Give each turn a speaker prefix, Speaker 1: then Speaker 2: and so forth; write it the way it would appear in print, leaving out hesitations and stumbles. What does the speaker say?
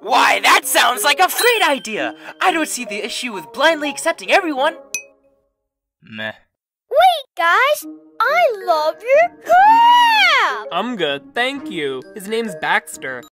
Speaker 1: Why, that sounds like a great idea! I don't see the issue with blindly accepting everyone.
Speaker 2: Meh.
Speaker 3: Wait, guys! I love your crab!
Speaker 4: I'm good, thank you. His name's Baxter.